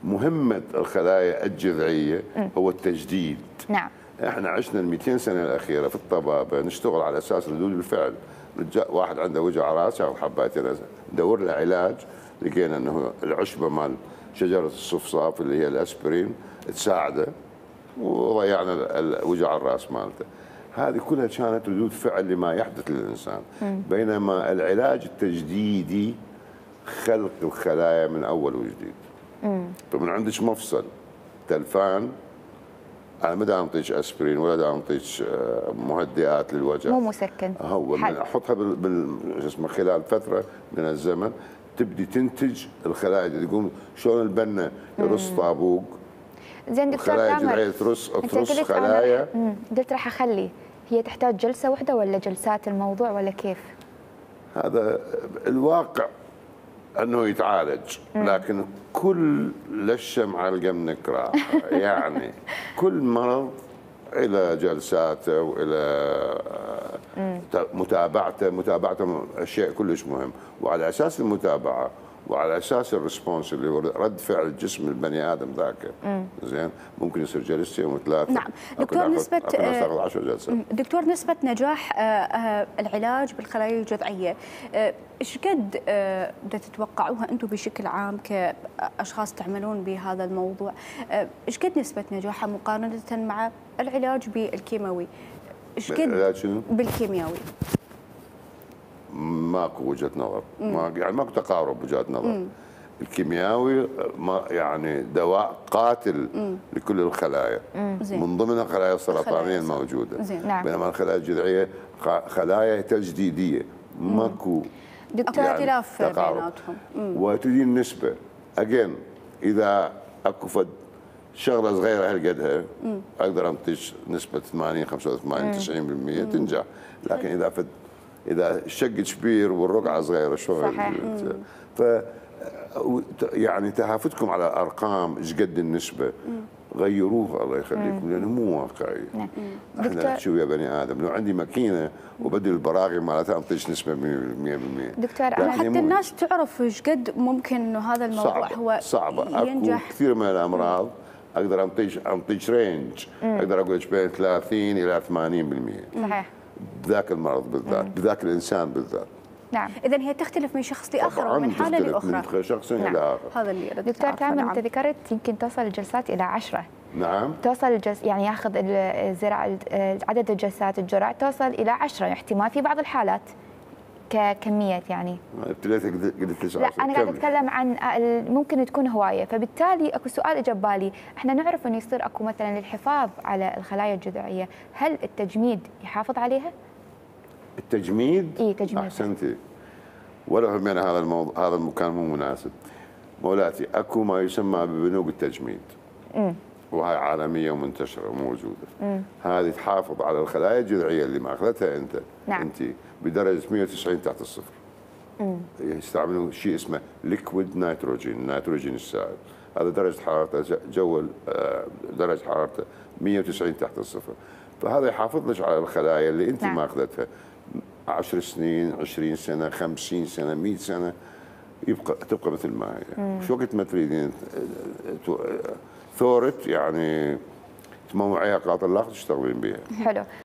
مهمة الخلايا الجذعية هو التجديد. نعم. احنا عشنا ال 200 سنة الأخيرة في الطبابة نشتغل على أساس ردود الفعل. واحد عنده وجع راس ياخذ حبايتين ندور له علاج، لقينا انه العشبة مال شجرة الصفصاف اللي هي الأسبرين تساعده وضيعنا وجع الراس مالته. هذه كلها كانت ردود فعل لما يحدث للإنسان. بينما العلاج التجديدي خلق الخلايا من أول وجديد. فمن عندك مفصل تلفان، أنا ما دا أعطيك أسبرين ولا دا أعطيك مهدئات للوجع، مو مسكن، هو من أحطها خلال فترة من الزمن تبدي تنتج الخلايا. تقوم شلون البنا يرص طابوق، زين دكتور تامر، ترص خلايا. قلت راح اخلي، هي تحتاج جلسه واحده ولا جلسات الموضوع ولا كيف؟ هذا الواقع انه يتعالج، لكن كل للشمعة القمنك راحه. يعني كل مرض الى جلساته والى متابعته شيء كلش مهم، وعلى اساس المتابعه وعلى اساس الريسبونس اللي هو رد فعل الجسم البني ادم ذاك زين ممكن يصير جلستين وثلاثه. نعم دكتور، نسبه 10 جلسات. دكتور، نسبه نجاح العلاج بالخلايا الجذعيه ايش قد تتوقعوها انتم بشكل عام كاشخاص تعملون بهذا الموضوع؟ ايش قد نسبه نجاحها مقارنه مع العلاج بالكيماوي؟ ايش قد بالكيمياوي؟ ماكو وجهه نظر، يعني ماكو تقارب وجهات نظر. الكيمياوي يعني دواء قاتل لكل الخلايا، من ضمنها الخلايا السرطانيه الموجوده. بينما الخلايا الجذعيه خلايا تجديديه، ماكو اختلاف بيناتهم. وتجي النسبه اجين اذا اكو فد شغله صغيره هالقدها اقدر انتج نسبه 80 85 90% تنجح، لكن اذا الشق كبير والرقعه صغيره شوي ف يعني تهافتكم على الارقام ايش قد النسبه غيروها الله يخليكم، لانه مو واقعي. احنا نحكي يا بني ادم، لو عندي ماكينه وبدل البراغي مالتها انطيش نسبه 100%. دكتور، انا حتى الناس تعرف ايش قد ممكن انه هذا الموضوع صعبة. ينجح. اكو كثير من الامراض اقدر انطيش رينج، اقدر اقول لك بين 30 الى 80%. صحيح. بذاك المرض بالذات، بذاك الانسان بالذات. نعم. اذا هي تختلف من شخص لاخر ومن حاله لاخرى. من شخص الى اخر. هذا اللي دكتور تامر، انت ذكرت يمكن توصل الجلسات الى 10. نعم. توصل يعني ياخذ عدد الجلسات الجرعه توصل الى 10 احتمال في بعض الحالات ككميه يعني. ابتديت قلت 9. لا انا قاعده اتكلم عن ممكن تكون هوايه، فبالتالي اكو سؤال اجى ببالي، احنا نعرف انه يصير اكو مثلا للحفاظ على الخلايا الجذعيه، هل التجميد يحافظ عليها؟ التجميد؟ اي تجميد. احسنتي. ولو همينا هذا المكان مو مناسب. مولاتي اكو ما يسمى ببنوك التجميد. وهي عالميه ومنتشره وموجوده. هذه تحافظ على الخلايا الجذعيه اللي ماخذتها انت. نعم. انت بدرجه 190 تحت الصفر. يستعملون شيء اسمه ليكويد نيتروجين، النيتروجين السائل. هذا درجه حرارته درجه حرارته 190 تحت الصفر. فهذا يحافظ لك على الخلايا اللي انت ماخذتها 10 سنين، 20 سنه، 50 سنه، 100 سنه، تبقى مثل ما هي. شو وقت ما تريدين ثورت يعني تموعيها قاطر الاخر تشتغلين بها. حلو.